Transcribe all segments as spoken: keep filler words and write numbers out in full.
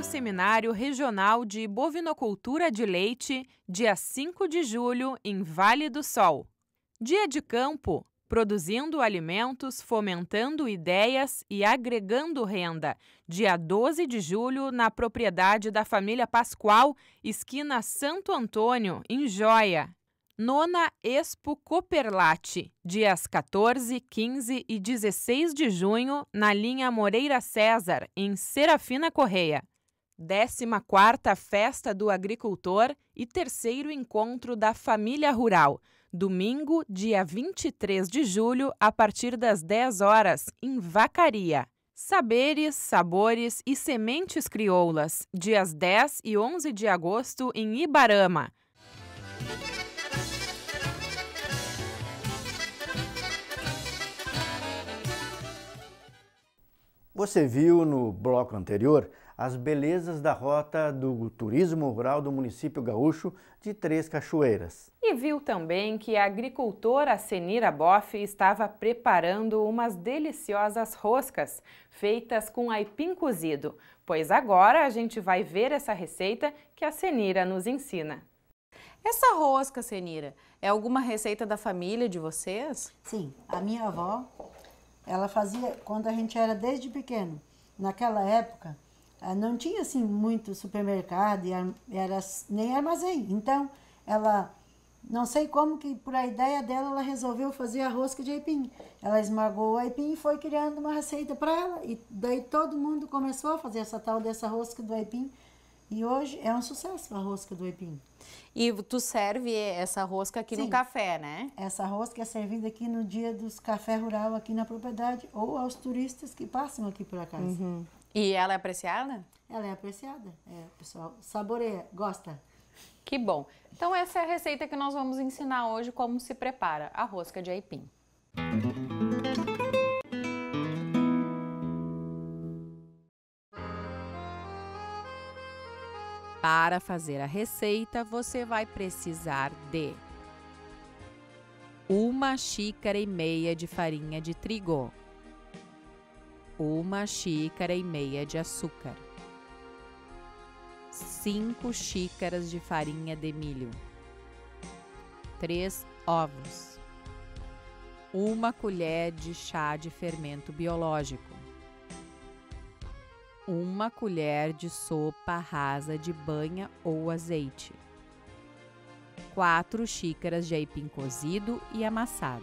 Seminário Regional de Bovinocultura de Leite, dia cinco de julho, em Vale do Sol. Dia de campo, produzindo alimentos, fomentando ideias e agregando renda. Dia doze de julho, na propriedade da família Pascoal, esquina Santo Antônio, em Joia. Nona Expo Cooperlate, dias quatorze, quinze e dezesseis de junho, na linha Moreira César, em Serafina Correia. Décima quarta Festa do Agricultor e terceiro Encontro da Família Rural, domingo, dia vinte e três de julho, a partir das dez horas, em Vacaria. Saberes, Sabores e Sementes Crioulas, dias dez e onze de agosto, em Ibarama. Você viu no bloco anterior as belezas da rota do turismo rural do município gaúcho de Três Cachoeiras. E viu também que a agricultora Senira Boff estava preparando umas deliciosas roscas feitas com aipim cozido, pois agora a gente vai ver essa receita que a Senira nos ensina. Essa rosca, Senira, é alguma receita da família de vocês? Sim, a minha avó, ela fazia quando a gente era desde pequeno. Naquela época, não tinha assim muito supermercado e era nem armazém. Então, ela, não sei como que por a ideia dela, ela resolveu fazer a rosca de aipim. Ela esmagou o aipim e foi criando uma receita para ela. E daí todo mundo começou a fazer essa tal dessa rosca do aipim. E hoje é um sucesso a rosca do aipim. E tu serve essa rosca aqui Sim. no café, né? Essa rosca é servida aqui no dia dos café rural aqui na propriedade ou aos turistas que passam aqui por acaso. Uhum. E ela é apreciada? Ela é apreciada. É, o pessoal saboreia, gosta. Que bom. Então essa é a receita que nós vamos ensinar hoje como se prepara a rosca de aipim. Para fazer a receita, você vai precisar de uma xícara e meia de farinha de trigo, uma xícara e meia de açúcar, cinco xícaras de farinha de milho, três ovos, uma colher de chá de fermento biológico, uma colher de sopa rasa de banha ou azeite, quatro xícaras de aipim cozido e amassado.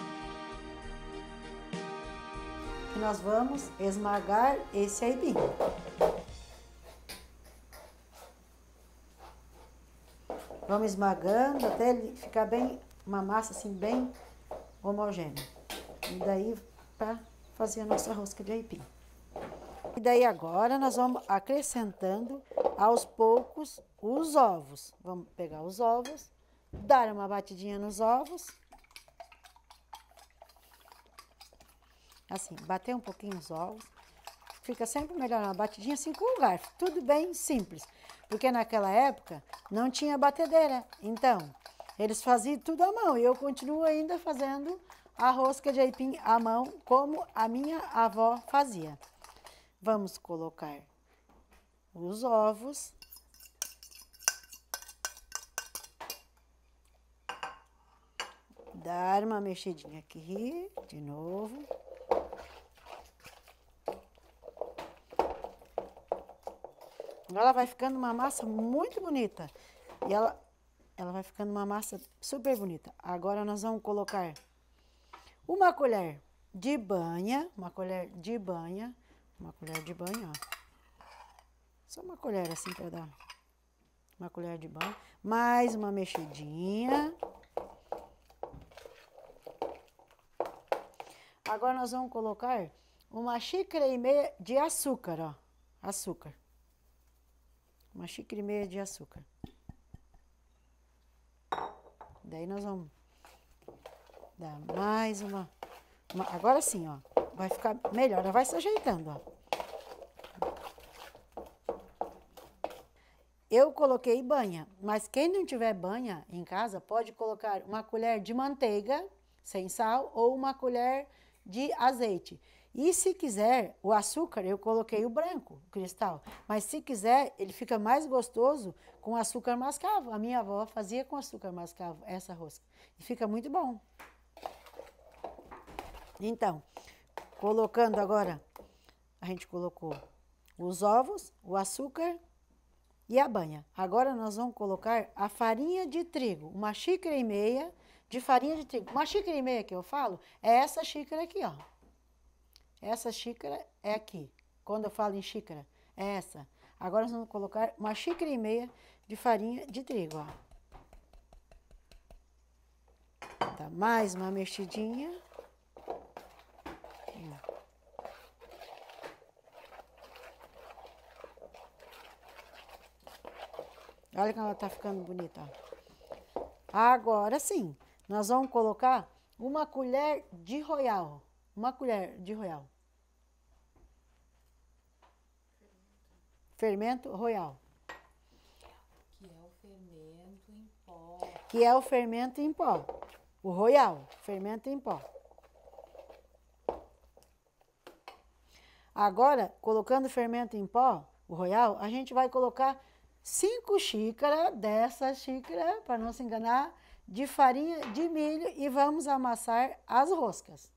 E nós vamos esmagar esse aipim. Vamos esmagando até ele ficar bem, uma massa assim bem homogênea. E daí para fazer a nossa rosca de aipim. E daí agora nós vamos acrescentando aos poucos os ovos. Vamos pegar os ovos, dar uma batidinha nos ovos. Assim, bater um pouquinho os ovos. Fica sempre melhor uma batidinha assim com o garfo. Tudo bem simples. Porque naquela época não tinha batedeira. Então, eles faziam tudo à mão. E eu continuo ainda fazendo a rosca de aipim à mão, como a minha avó fazia. Vamos colocar os ovos. Dar uma mexidinha aqui, de novo. Ela vai ficando uma massa muito bonita. E ela, ela vai ficando uma massa super bonita. Agora nós vamos colocar uma colher de banha, uma colher de banha. Uma colher de banho, ó. Só uma colher assim para dar uma colher de banho. Mais uma mexidinha. Agora nós vamos colocar uma xícara e meia de açúcar, ó. Açúcar. Uma xícara e meia de açúcar. Daí nós vamos dar mais uma... uma agora sim, ó. Vai ficar melhor, ela vai se ajeitando, ó. Eu coloquei banha, mas quem não tiver banha em casa pode colocar uma colher de manteiga sem sal ou uma colher de azeite. E se quiser, o açúcar, eu coloquei o branco, o cristal. Mas se quiser, ele fica mais gostoso com açúcar mascavo. A minha avó fazia com açúcar mascavo essa rosca. E fica muito bom. Então, colocando agora, a gente colocou os ovos, o açúcar e a banha. Agora nós vamos colocar a farinha de trigo, uma xícara e meia de farinha de trigo. Uma xícara e meia que eu falo é essa xícara aqui, ó. Essa xícara é aqui. Quando eu falo em xícara, é essa. Agora nós vamos colocar uma xícara e meia de farinha de trigo, ó. Tá, mais uma mexidinha. Olha como ela tá ficando bonita, ó. Agora sim, nós vamos colocar uma colher de royal. Uma colher de royal. Fermento royal. Que é o fermento em pó. Que é o fermento em pó. O royal, fermento em pó. Agora, colocando o fermento em pó, o royal, a gente vai colocar cinco xícaras dessa xícara, para não se enganar, de farinha de milho e vamos amassar as roscas.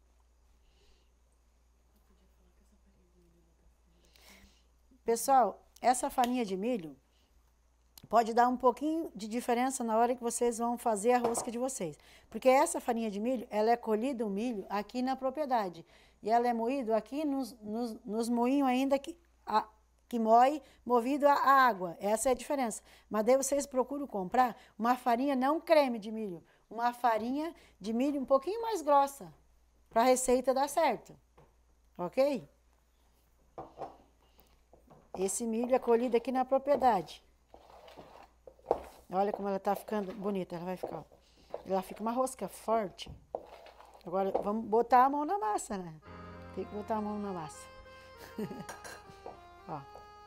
Pessoal, essa farinha de milho pode dar um pouquinho de diferença na hora que vocês vão fazer a rosca de vocês. Porque essa farinha de milho, ela é colhida o milho aqui na propriedade. E ela é moído aqui nos, nos, nos moinhos ainda que, a, que moe, movido a, a água. Essa é a diferença. Mas daí vocês procuram comprar uma farinha, não creme de milho, uma farinha de milho um pouquinho mais grossa, para a receita dar certo. Ok? Esse milho é colhido aqui na propriedade. Olha como ela está ficando bonita, ela vai ficar. Ela fica uma rosca forte. Agora vamos botar a mão na massa, né? Tem que botar a mão na massa. Ó.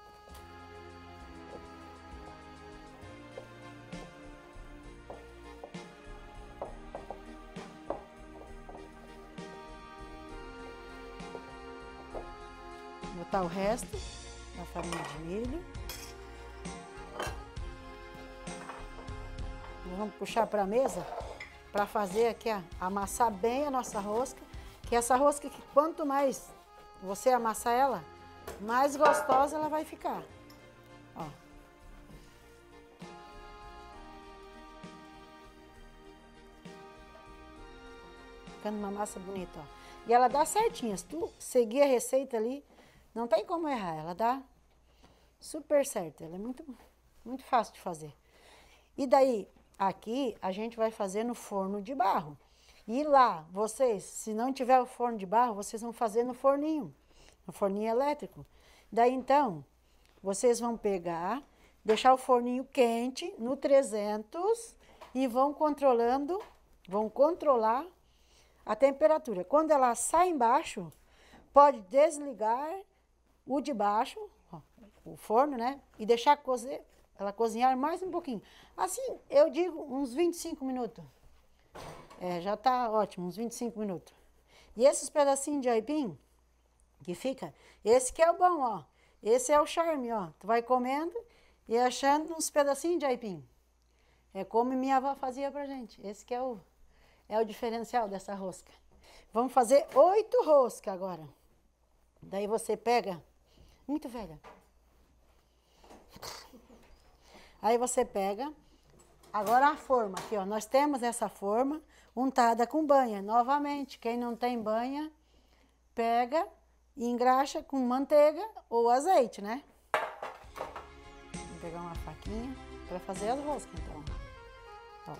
Botar o resto da farinha de milho. Vamos puxar para a mesa para fazer aqui, ó, amassar bem a nossa rosca. Que essa rosca, que quanto mais você amassar ela, mais gostosa ela vai ficar. Ó. Ficando uma massa bonita, ó. E ela dá certinha. Se tu seguir a receita ali, não tem como errar. Ela dá super certo. Ela é muito, muito fácil de fazer. E daí, aqui, a gente vai fazer no forno de barro. E lá, vocês, se não tiver o forno de barro, vocês vão fazer no forninho, no forninho elétrico. Daí, então, vocês vão pegar, deixar o forninho quente no trezentos e vão controlando, vão controlar a temperatura. Quando ela sai embaixo, pode desligar o de baixo, ó, o forno, né? E deixar cozer, ela cozinhar mais um pouquinho. Assim, eu digo uns vinte e cinco minutos. É, já tá ótimo, uns vinte e cinco minutos. E esses pedacinhos de aipim que fica, esse que é o bom, ó. Esse é o charme, ó. Tu vai comendo e achando uns pedacinhos de aipim. É como minha avó fazia pra gente. Esse que é o, é o diferencial dessa rosca. Vamos fazer oito roscas agora. Daí você pega... Muito velha. Aí você pega... Agora a forma aqui, ó. Nós temos essa forma untada com banha. Novamente, quem não tem banha, pega e engraxa com manteiga ou azeite, né? Vou pegar uma faquinha para fazer as roscas, então. Ó.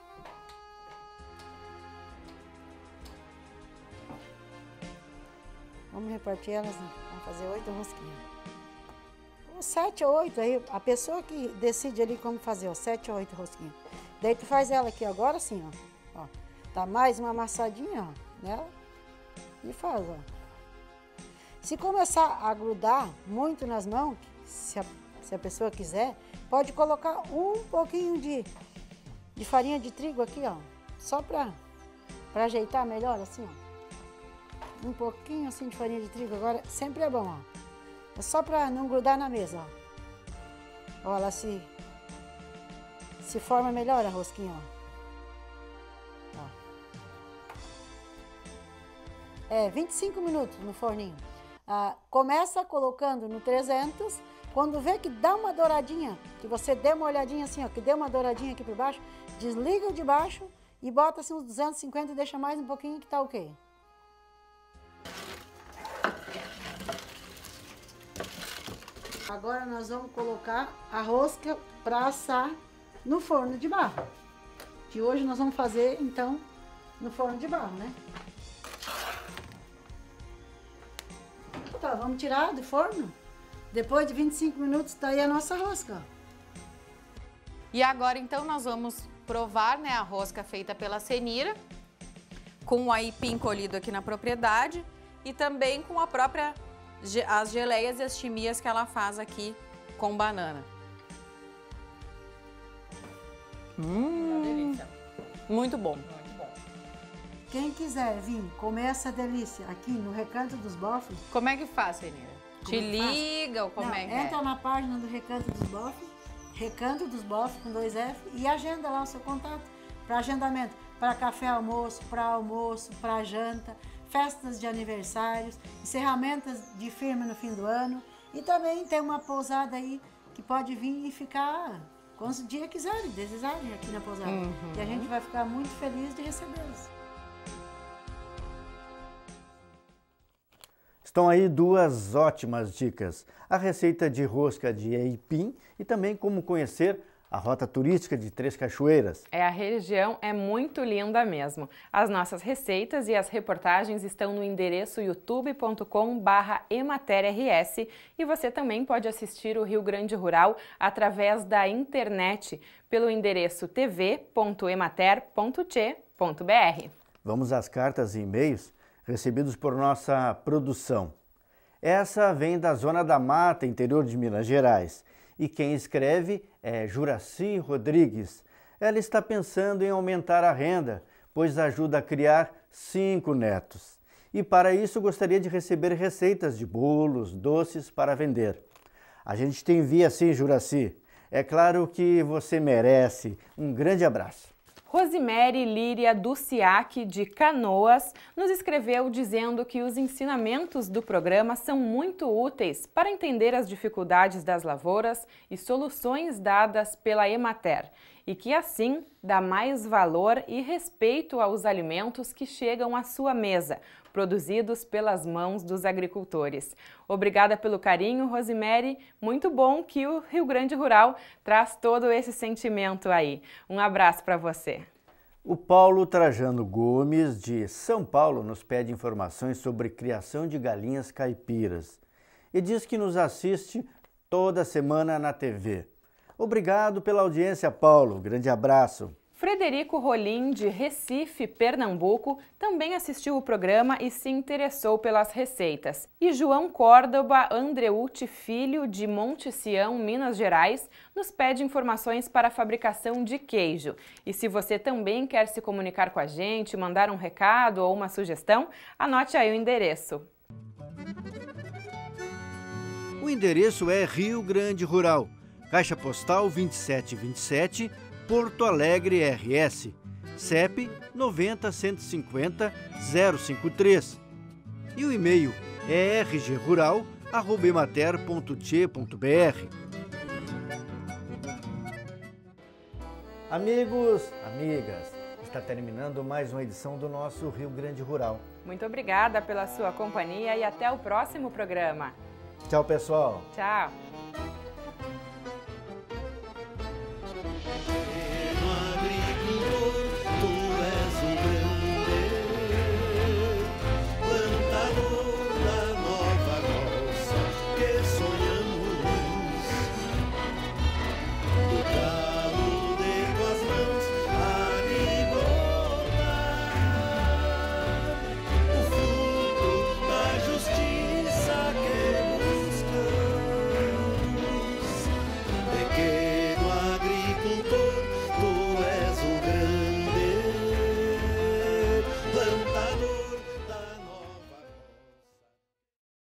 Vamos repartir elas, vamos fazer oito rosquinhas. Sete ou oito, aí a pessoa que decide ali como fazer, ó, sete ou oito rosquinhas. Daí tu faz ela aqui agora assim, ó, ó, dá mais uma amassadinha, ó, nela e faz, ó. Se começar a grudar muito nas mãos, se a, se a pessoa quiser, pode colocar um pouquinho de, de farinha de trigo aqui, ó, só pra, pra ajeitar melhor assim, ó. um pouquinho assim de farinha de trigo agora, sempre é bom, ó. É só para não grudar na mesa, ó. Ó, ela se, se forma melhor a rosquinha, ó. Ó. É, vinte e cinco minutos no forninho. Ah, começa colocando no trezentos, quando vê que dá uma douradinha, que você dê uma olhadinha assim, ó, que dê uma douradinha aqui por baixo, desliga o de baixo e bota assim uns duzentos e cinquenta e deixa mais um pouquinho que tá ok. Agora nós vamos colocar a rosca para assar no forno de barro. Que hoje nós vamos fazer, então, no forno de barro, né? Tá, vamos tirar do forno. Depois de vinte e cinco minutos, tá aí a nossa rosca, ó. E agora, então, nós vamos provar, né, a rosca feita pela Senira, com o aipim colhido aqui na propriedade e também com a própria, as geleias e as chimias que ela faz aqui com banana. Hum, delícia. Muito bom. Muito bom. Quem quiser vir comer essa delícia aqui no Recanto dos Bofes... Como é que faz, Senira? Te liga ou como Não, é que entra é? na página do Recanto dos Bofes, Recanto dos Bofes com dois F, e agenda lá o seu contato para agendamento, para café almoço, para almoço, para janta, festas de aniversários, encerramentos de firma no fim do ano, e também tem uma pousada aí que pode vir e ficar quantos dias quiserem, desejarem aqui na pousada. Uhum. E a gente vai ficar muito feliz de recebê-los. Estão aí duas ótimas dicas. A receita de rosca de aipim e também como conhecer a rota turística de Três Cachoeiras. É, a região é muito linda mesmo. As nossas receitas e as reportagens estão no endereço youtube ponto com barra emater R S e você também pode assistir o Rio Grande Rural através da internet pelo endereço t v ponto emater ponto tche ponto br. Vamos às cartas e e-mails recebidos por nossa produção. Essa vem da Zona da Mata, interior de Minas Gerais. E quem escreve é Juraci Rodrigues. Ela está pensando em aumentar a renda, pois ajuda a criar cinco netos. E para isso gostaria de receber receitas de bolos, doces para vender. A gente te envia sim, Juraci. É claro que você merece. Um grande abraço. Rosimere Líria Duciac, de Canoas, nos escreveu dizendo que os ensinamentos do programa são muito úteis para entender as dificuldades das lavouras e soluções dadas pela Emater, e que assim dá mais valor e respeito aos alimentos que chegam à sua mesa, produzidos pelas mãos dos agricultores. Obrigada pelo carinho, Rosimere. Muito bom que o Rio Grande Rural traz todo esse sentimento aí. Um abraço para você. O Paulo Trajano Gomes, de São Paulo, nos pede informações sobre criação de galinhas caipiras e diz que nos assiste toda semana na T V. Obrigado pela audiência, Paulo. Grande abraço. Frederico Rolim, de Recife, Pernambuco, também assistiu o programa e se interessou pelas receitas. E João Córdoba Andreucci Filho, de Monte Sião, Minas Gerais, nos pede informações para a fabricação de queijo. E se você também quer se comunicar com a gente, mandar um recado ou uma sugestão, anote aí o endereço. O endereço é Rio Grande Rural, Caixa Postal vinte e sete vinte e sete, Porto Alegre, R S, C E P noventa, cento e cinquenta, zero cinquenta e três. E o e-mail é r g rural arroba emater ponto tche ponto br. Amigos, amigas, está terminando mais uma edição do nosso Rio Grande Rural. Muito obrigada pela sua companhia e até o próximo programa. Tchau, pessoal. Tchau.